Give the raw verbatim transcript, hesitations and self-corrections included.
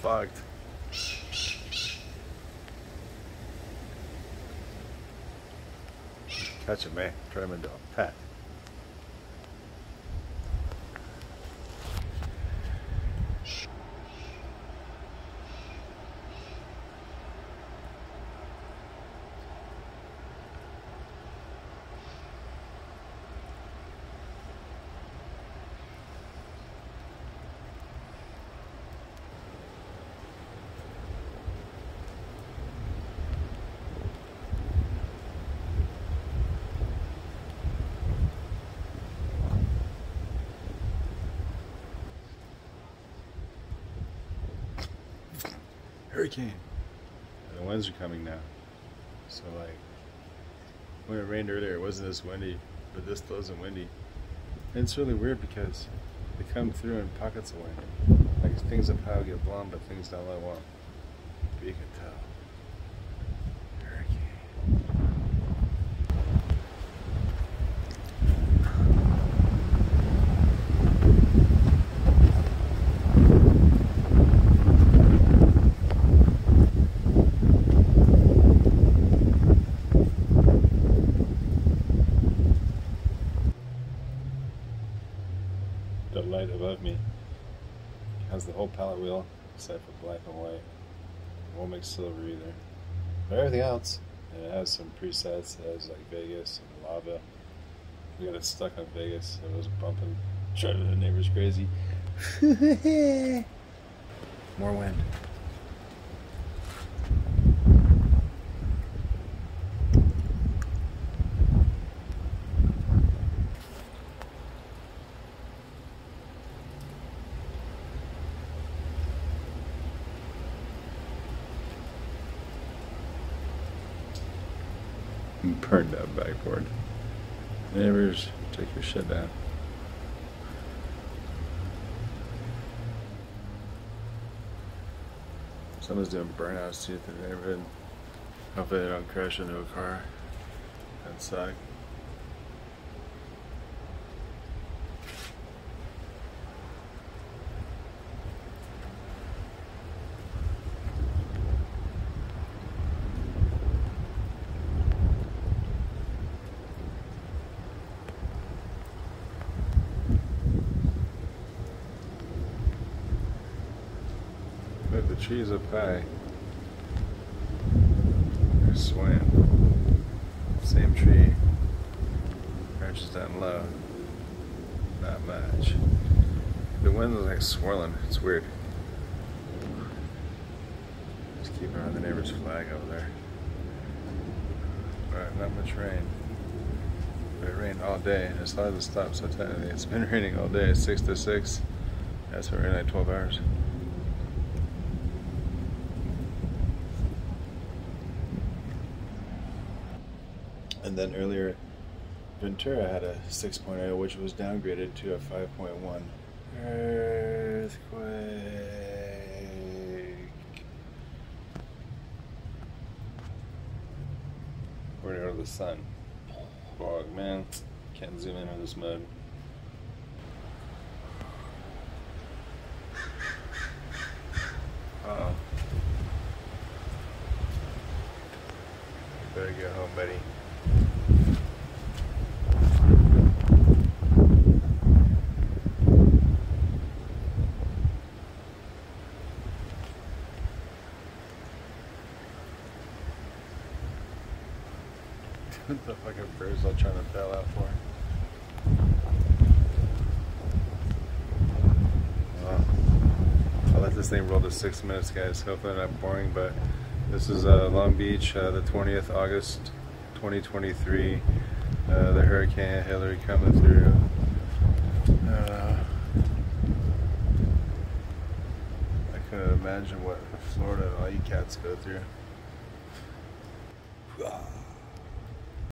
fucked. Catch him, man. Try him into a pet. Hurricane. The winds are coming now. So like, when it rained earlier, it wasn't this windy, but this still isn't windy. And it's really weird because they come through in pockets of wind. Like things up high will get blown, but things down low won't. But you can tell. The light above me has the whole palette wheel except for black and white. It won't make silver either. But everything else, and it has some presets. It has like Vegas and lava. We got it stuck on Vegas. It was bumping, driving the neighbors crazy. More wind. Burned out backboard. Neighbors, take your shit down. Someone's doing burnouts too through the neighborhood. Hopefully they don't crash into a car. That'd suck. Look, the trees up high. They're swaying. Same tree. Branches down low. Not much. The wind is like swirling. It's weird. Just keep an eye on the neighbor's flag over there. Alright, not much rain. But it rained all day and it's hard to stop, so technically it's been raining all day. It's six to six. That's been raining like twelve hours. And then earlier, Ventura had a six point oh, which was downgraded to a five point one. Earthquake. We're gonna go to the sun. Fog, man. Can't zoom in on this mud. Uh oh. Better get home, buddy. What the fucking birds all trying to bail out for? Well, I'll let this thing roll to six minutes, guys. Hopefully not boring, but this is uh, Long Beach, uh, the twentieth of August, twenty twenty-three. Uh, the Hurricane Hilary coming through. Uh, I couldn't imagine what Florida and all you cats go through.